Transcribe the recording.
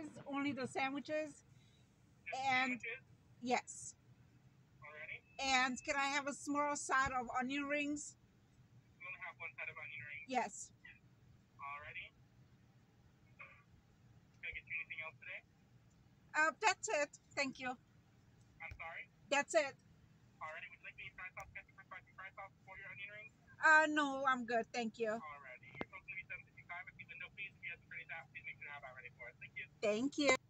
only the sandwiches. Just And sandwiches? yes. Already? And can I have a small side of onion rings? You only have one side of onion rings? Yes. Already? Can I get you anything else today? That's it. Thank you. I'm sorry? That's it. Already? Would you like any fry sauce, ketchup, or spicy fry sauce for your onion rings? No, I'm good. Thank you. Already. Your total will be $7.55. If you window, please. If you have to finish out, please make sure to have that ready for us. Thank you. Thank you.